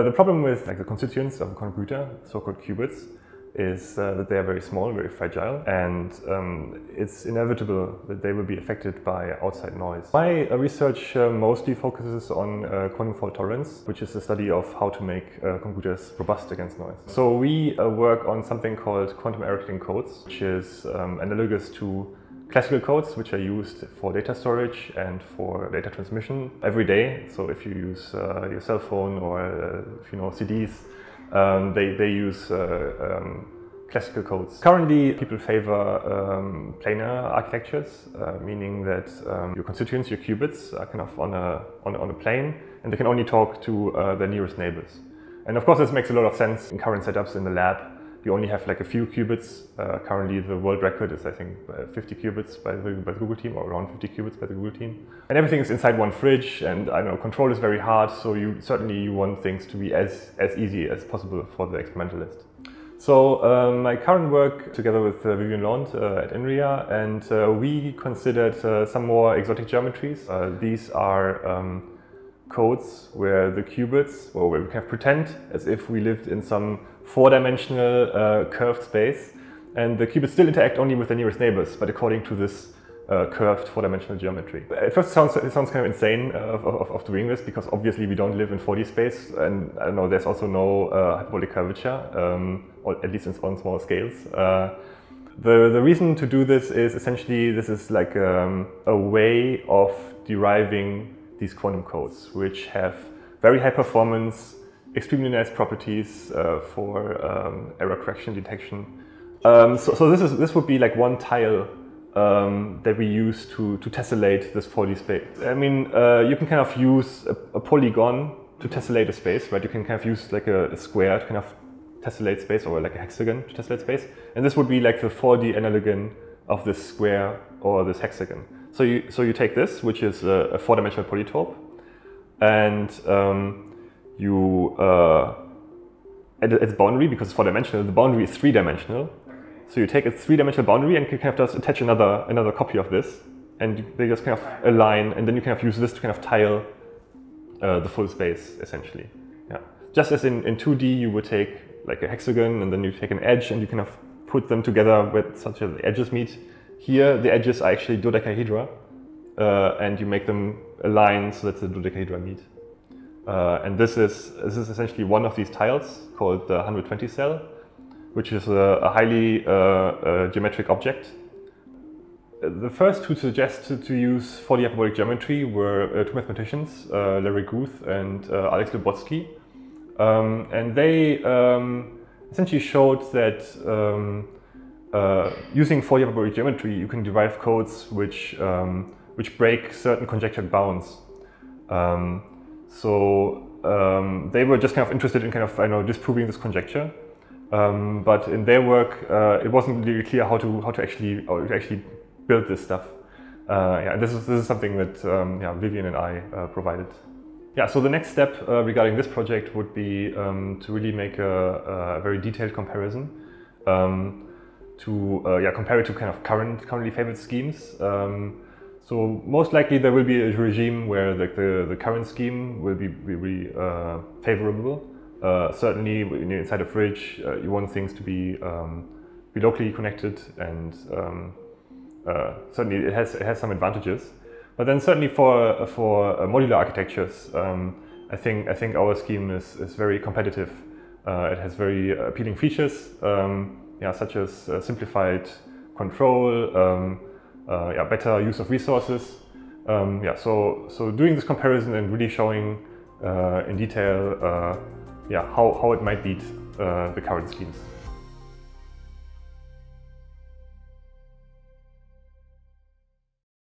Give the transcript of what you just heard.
The problem with the constituents of a computer, so-called qubits, is that they are very small, very fragile, and it's inevitable that they will be affected by outside noise. My research mostly focuses on quantum fault tolerance, which is the study of how to make computers robust against noise. So we work on something called quantum error-correcting codes, which is analogous to classical codes, which are used for data storage and for data transmission every day. So if you use your cell phone or if you know CDs, they use classical codes. Currently, people favor planar architectures, meaning that your constituents, your qubits, are kind of on a plane, and they can only talk to their nearest neighbors. And of course, this makes a lot of sense in current setups in the lab. You only have like a few qubits. Currently, the world record is, I think, 50 qubits by the Google team, or around 50 qubits by the Google team. And everything is inside one fridge, and I know control is very hard. So you want things to be as easy as possible for the experimentalist. So my current work together with Vivian Laund at INRIA, and we considered some more exotic geometries. These are codes where the qubits, or where we can pretend as if we lived in some four-dimensional curved space, and the qubits still interact only with their nearest neighbors, but according to this curved four-dimensional geometry. At first it sounds kind of insane of doing this, because obviously we don't live in 4D space, and I don't know, there's also no hyperbolic curvature, or at least on small scales. The reason to do this is essentially this is like a way of deriving these quantum codes, which have very high performance, extremely nice properties for error correction detection. So this would be like one tile that we use to tessellate this 4D space. I mean, you can kind of use a polygon to tessellate a space, right? You can kind of use like a square to kind of tessellate space, or like a hexagon to tessellate space. And this would be like the 4D analogon of this square or this hexagon. So you take this, which is a four-dimensional polytope, and at its boundary, because it's four-dimensional, the boundary is three-dimensional. So you take a three-dimensional boundary and you kind of just attach another copy of this, and they just kind of align, and then you kind of use this to kind of tile the full space, essentially. Yeah. Just as in 2D, you would take like a hexagon, and then you take an edge, and you kind of put them together with such as the edges meet. Here, the edges are actually dodecahedra, and you make them align so that the dodecahedra meet. And this is essentially one of these tiles called the 120 cell, which is a highly geometric object. The first to suggest to use 4D hyperbolic geometry were two mathematicians, Larry Guth and Alex Lubotsky. And they essentially showed that using 4D hyperbolic geometry, you can derive codes which break certain conjectured bounds. They were just kind of interested in kind of disproving this conjecture, but in their work it wasn't really clear how to actually build this stuff. This is something that Vivian and I provided. Yeah, so the next step regarding this project would be to really make a very detailed comparison, to compare it to kind of currently favored schemes. So most likely there will be a regime where the current scheme will be really favorable. Certainly inside a fridge, you want things to be locally connected, and certainly it has some advantages. But then certainly for modular architectures, I think our scheme is very competitive. It has very appealing features, such as simplified control, better use of resources. So doing this comparison and really showing in detail how it might beat the current schemes.